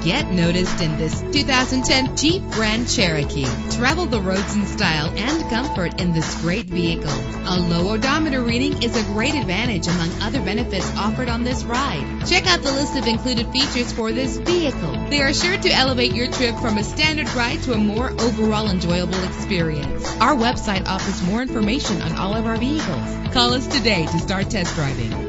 Get noticed in this 2010 Jeep Grand Cherokee. Travel the roads in style and comfort in this great vehicle. A low odometer reading is a great advantage among other benefits offered on this ride. Check out the list of included features for this vehicle. They are sure to elevate your trip from a standard ride to a more overall enjoyable experience. Our website offers more information on all of our vehicles. Call us today to start test driving.